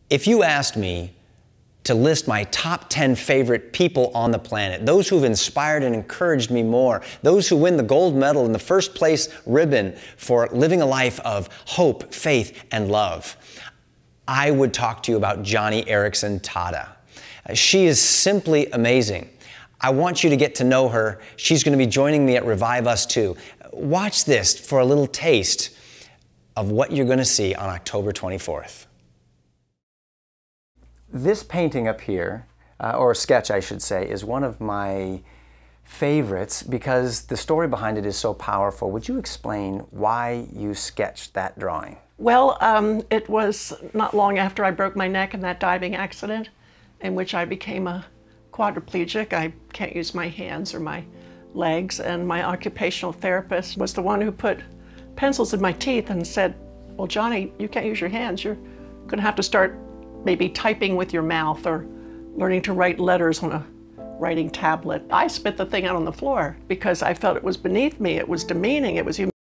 If you asked me to list my top 10 favorite people on the planet, those who've inspired and encouraged me more, those who win the gold medal and the first place ribbon for living a life of hope, faith, and love, I would talk to you about Joni Eareckson Tada. She is simply amazing. I want you to get to know her. She's going to be joining me at Revive Us too. Watch this for a little taste of what you're going to see on October 24th. This painting up here, or sketch I should say, is one of my favorites because the story behind it is so powerful. Would you explain why you sketched that drawing? Well, it was not long after I broke my neck in that diving accident in which I became a quadriplegic. I can't use my hands or my legs, and my occupational therapist was the one who put pencils in my teeth and said, well, Joni, you can't use your hands. You're going to have to start maybe typing with your mouth or learning to write letters on a writing tablet. I spit the thing out on the floor because I felt it was beneath me, it was demeaning, it was humiliating.